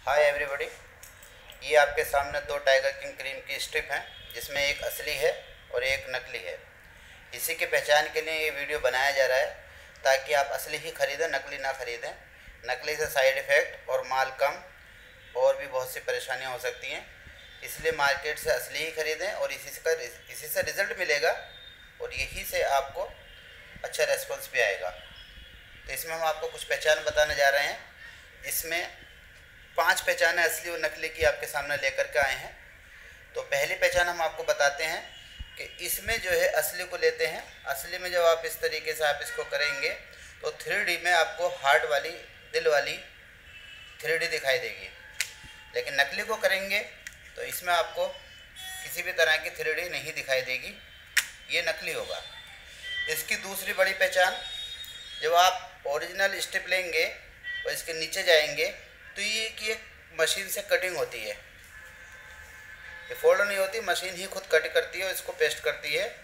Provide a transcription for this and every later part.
Hi everybody. ये आपके सामने दो टाइगर किंग क्रीम की स्ट्रिप हैं, जिसमें एक असली है और एक नकली है। इसी की पहचान के लिए ये वीडियो बनाया जा रहा है ताकि आप असली ही खरीदें, नकली ना खरीदें। नकली से साइड इफ़ेक्ट और माल कम और भी बहुत सी परेशानियां हो सकती हैं, इसलिए मार्केट से असली ही खरीदें और इसी से रिज़ल्ट मिलेगा और यही से आपको अच्छा रेस्पॉन्स भी आएगा। तो इसमें हम आपको कुछ पहचान बताने जा रहे हैं, जिसमें 5 पहचानें असली और नकली की आपके सामने लेकर के आए हैं। तो पहली पहचान हम आपको बताते हैं कि इसमें जो है असली को लेते हैं। असली में जब आप इस तरीके से आप इसको करेंगे तो 3D में आपको हार्ट वाली, दिल वाली 3D दिखाई देगी, लेकिन नकली को करेंगे तो इसमें आपको किसी भी तरह की 3D नहीं दिखाई देगी, ये नकली होगा। इसकी दूसरी बड़ी पहचान, जब आप ओरिजिनल स्ट्रिप लेंगे और इसके नीचे जाएंगे तो ये कि एक मशीन से कटिंग होती है, ये फोल्ड नहीं होती, मशीन ही खुद कट करती है और इसको पेस्ट करती है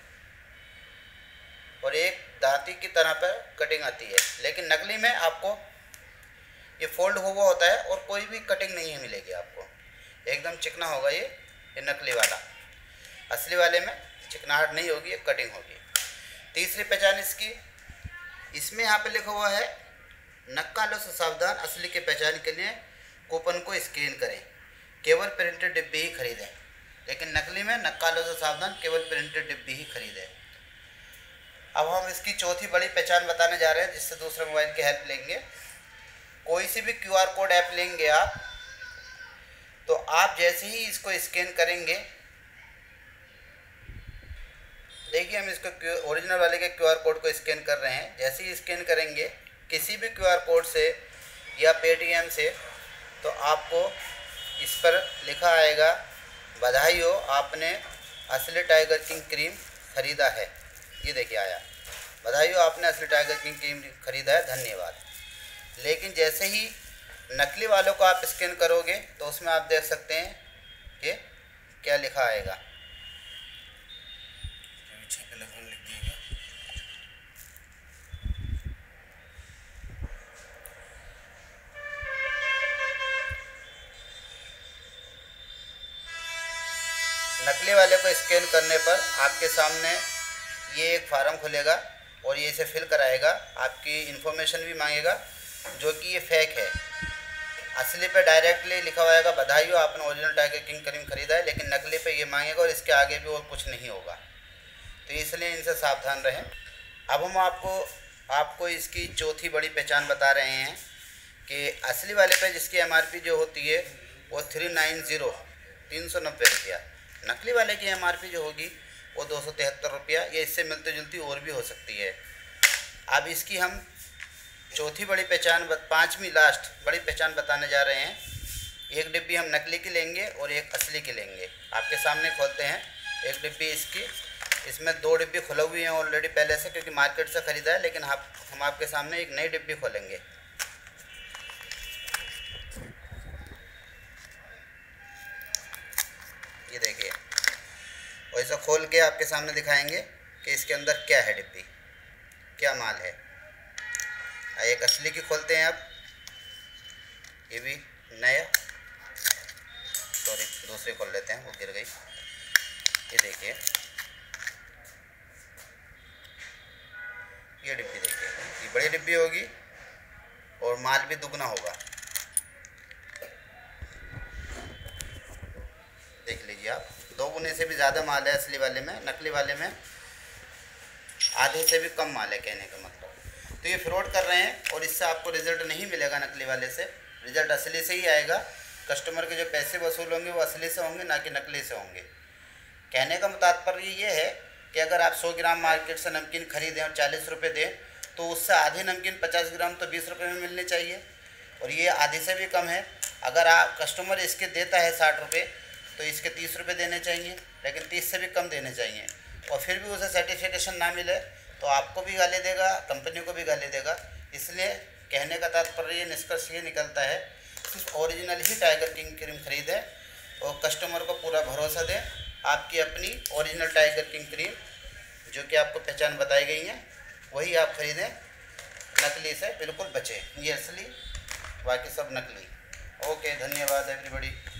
और एक दांती की तरह पर कटिंग आती है। लेकिन नकली में आपको ये फोल्ड हुआ होता है और कोई भी कटिंग नहीं मिलेगी आपको, एकदम चिकना होगा ये नकली वाला। असली वाले में चिकनाहट नहीं होगी, ये कटिंग होगी। तीसरी पहचान इसकी, इसमें यहाँ पे लिखा हुआ है नक्कालों से सावधान, असली की पहचान के लिए कूपन को स्कैन करें, केवल प्रिंटेड डिब्बी ही खरीदें। लेकिन नकली में नक्कालों से सावधान, केवल प्रिंटेड डिब्बी ही खरीदें। अब हम इसकी चौथी बड़ी पहचान बताने जा रहे हैं, जिससे दूसरे मोबाइल की हेल्प लेंगे। कोई सी भी QR कोड ऐप लेंगे आप, तो आप जैसे ही इसको स्कैन करेंगे, देखिए हम इसको ओरिजिनल वाले के QR कोड को स्कैन कर रहे हैं। जैसे ही स्कैन करेंगे किसी भी QR कोड से या पेटीएम से, तो आपको इस पर लिखा आएगा, बधाई हो, आपने असली टाइगर किंग क्रीम ख़रीदा है। ये देखिए आया, बधाई हो, आपने असली टाइगर किंग क्रीम ख़रीदा है, धन्यवाद। लेकिन जैसे ही नकली वालों को आप स्कैन करोगे तो उसमें आप देख सकते हैं कि क्या लिखा आएगा। नकली वाले को स्कैन करने पर आपके सामने ये एक फार्म खुलेगा और ये इसे फिल कराएगा, आपकी इन्फॉर्मेशन भी मांगेगा, जो कि ये फेक है। असली पे डायरेक्टली लिखा हुआ है, बधाई हो, आपने ओरिजिनल टाइगर किंग क्रीम खरीदा है। लेकिन नकली पे ये मांगेगा और इसके आगे भी और कुछ नहीं होगा, तो इसलिए इनसे सावधान रहें। अब हम आपको इसकी चौथी बड़ी पहचान बता रहे हैं कि असली वाले पे जिसकी MRP जो होती है वो 390 रुपया, नकली वाले की MRP जो होगी वो 273 रुपया, या इससे मिलती जुलती और भी हो सकती है। अब इसकी हम चौथी बड़ी पहचान, पांचवी लास्ट बड़ी पहचान बताने जा रहे हैं। एक डिब्बी हम नकली की लेंगे और एक असली की लेंगे। आपके सामने खोलते हैं एक डिब्बी इसकी, इसमें 2 डिब्बी खुले हुई हैं ऑलरेडी पहले से, क्योंकि मार्केट से ख़रीदा है। लेकिन हम आपके सामने एक नई डिब्बी खोलेंगे। ये देखिए, और इसे खोल के आपके सामने दिखाएंगे कि इसके अंदर क्या है, डिब्बी क्या माल है। एक असली की खोलते हैं अब, ये भी नया, सॉरी दूसरी खोल लेते हैं, वो गिर गई। ये देखिए, ये डिब्बी देखिए, ये बड़ी डिब्बी होगी और माल भी दुगना होगा। देख लीजिए आप, 2 गुने से भी ज़्यादा माल है असली वाले में। नकली वाले में आधे से भी कम माल है, कहने का मतलब। तो ये फ्रॉड कर रहे हैं और इससे आपको रिज़ल्ट नहीं मिलेगा नकली वाले से, रिज़ल्ट असली से ही आएगा। कस्टमर के जो पैसे वसूल होंगे वो असली से होंगे, ना कि नकली से होंगे। कहने का तात्पर्य ये है कि अगर आप 100 ग्राम मार्केट से नमकीन खरीदें और 40 रुपये दें, तो उससे आधी नमकीन 50 ग्राम तो 20 रुपये में मिलनी चाहिए, और ये आधी से भी कम है। अगर आप कस्टमर इसके देता है 60 रुपये, तो इसके 30 रुपये देने चाहिए, लेकिन 30 से भी कम देने चाहिए। और फिर भी उसे सर्टिफिकेशन ना मिले तो आपको भी गाली देगा, कंपनी को भी गाली देगा। इसलिए कहने का तात्पर्य, निष्कर्ष ये निकलता है, सिर्फ ओरिजिनल ही टाइगर किंग क्रीम खरीदें और कस्टमर को पूरा भरोसा दें। आपकी अपनी ओरिजिनल टाइगर किंग क्रीम, जो कि आपको पहचान बताई गई है, वही आप खरीदें, नकली से बिल्कुल बचें। ये असली, बाकी सब नकली। ओके, धन्यवाद एवरीबॉडी।